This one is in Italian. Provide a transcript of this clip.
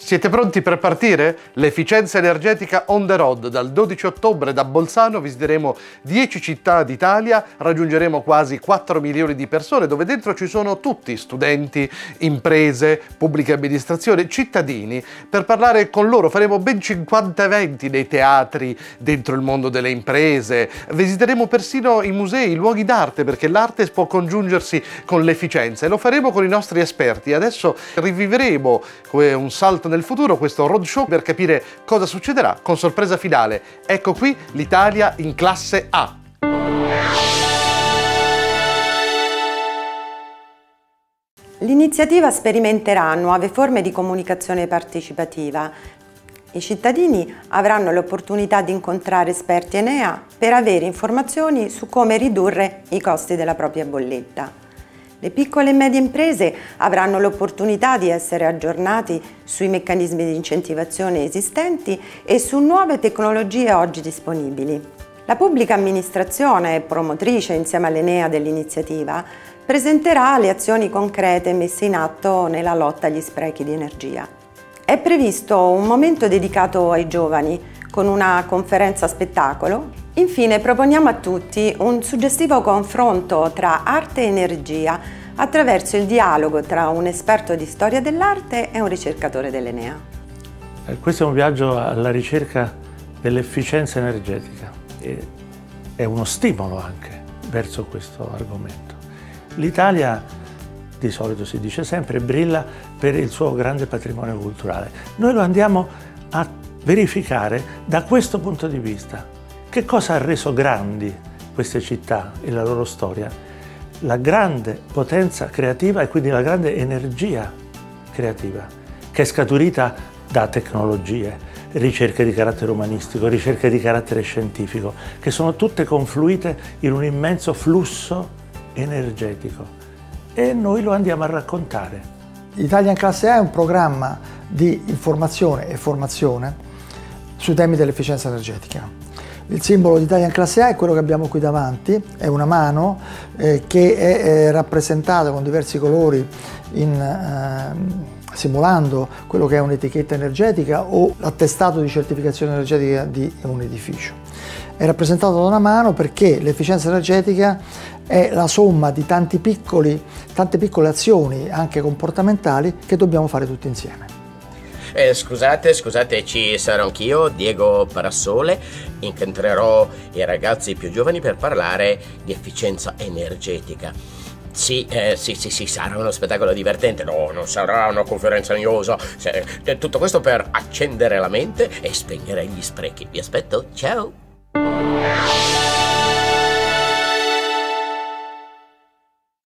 Siete pronti per partire? L'efficienza energetica on the road. Dal 12 ottobre da Bolzano visiteremo 10 città d'Italia, raggiungeremo quasi 4 milioni di persone, dove dentro ci sono tutti, studenti, imprese, pubbliche amministrazioni, cittadini. Per parlare con loro faremo ben 50 eventi nei teatri, dentro il mondo delle imprese. Visiteremo persino i musei, i luoghi d'arte, perché l'arte può congiungersi con l'efficienza, e lo faremo con i nostri esperti. Adesso rivivremo come un salto nel futuro questo roadshow per capire cosa succederà con sorpresa finale. Ecco qui l'Italia in classe A. L'iniziativa sperimenterà nuove forme di comunicazione partecipativa. I cittadini avranno l'opportunità di incontrare esperti Enea per avere informazioni su come ridurre i costi della propria bolletta. Le piccole e medie imprese avranno l'opportunità di essere aggiornati sui meccanismi di incentivazione esistenti e su nuove tecnologie oggi disponibili. La pubblica amministrazione, promotrice insieme all'Enea dell'iniziativa, presenterà le azioni concrete messe in atto nella lotta agli sprechi di energia. È previsto un momento dedicato ai giovani con una conferenza spettacolo. Infine proponiamo a tutti un suggestivo confronto tra arte e energia attraverso il dialogo tra un esperto di storia dell'arte e un ricercatore dell'Enea. Questo è un viaggio alla ricerca dell'efficienza energetica e è uno stimolo anche verso questo argomento. L'Italia, di solito si dice sempre, brilla per il suo grande patrimonio culturale. Noi lo andiamo a verificare da questo punto di vista. Che cosa ha reso grandi queste città e la loro storia? La grande potenza creativa e quindi la grande energia creativa, che è scaturita da tecnologie, ricerche di carattere umanistico, ricerche di carattere scientifico, che sono tutte confluite in un immenso flusso energetico. E noi lo andiamo a raccontare. Italia in classe A è un programma di informazione e formazione sui temi dell'efficienza energetica. Il simbolo di Italia in classe A è quello che abbiamo qui davanti, è una mano che è rappresentata con diversi colori simulando quello che è un'etichetta energetica o l'attestato di certificazione energetica di un edificio. È rappresentato da una mano perché l'efficienza energetica è la somma di tante piccole azioni, anche comportamentali, che dobbiamo fare tutti insieme. Scusate, ci sarò anch'io, Diego Parassole. Incontrerò i ragazzi più giovani per parlare di efficienza energetica. Sì, sarà uno spettacolo divertente. No, non sarà una conferenza noiosa. Tutto questo per accendere la mente e spegnere gli sprechi. Vi aspetto, ciao!